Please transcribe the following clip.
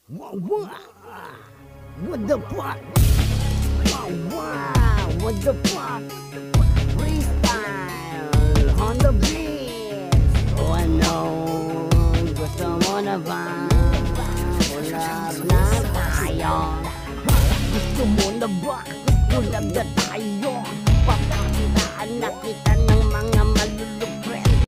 What the fuck? What the fuck? Freestyle on the beat. Oh ano, gusto mo na ba? Collab na tayo. Gusto mo na ba? Collab na tayo. Papakitaan na kita